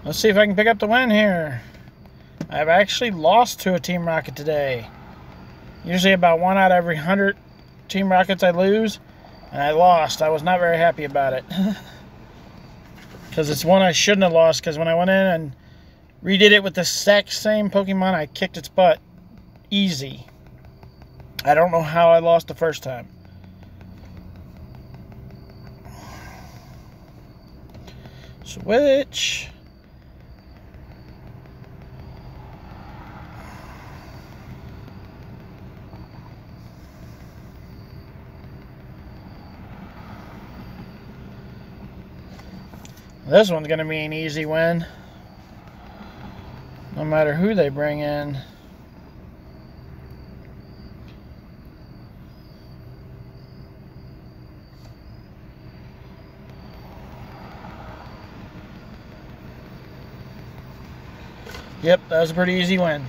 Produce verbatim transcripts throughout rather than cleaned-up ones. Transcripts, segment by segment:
Let's see if I can pick up the win here. I've actually lost to a Team Rocket today. Usually about one out of every hundred Team Rockets I lose, and I lost. I was not very happy about it. Because it's one I shouldn't have lost, because when I went in and redid it with the exact same Pokemon, I kicked its butt. Easy. I don't know how I lost the first time. Switch. This one's going to be an easy win. No matter who they bring in. Yep, that was a pretty easy win.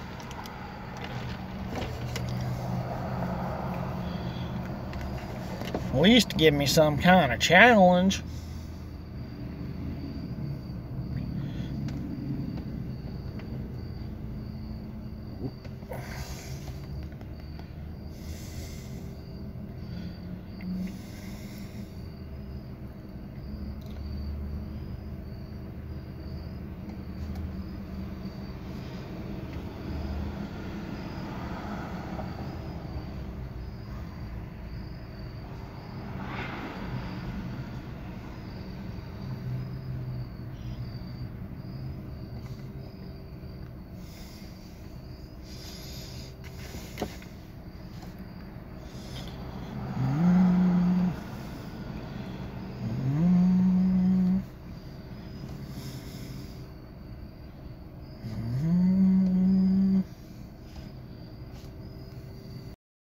At least give me some kind of challenge.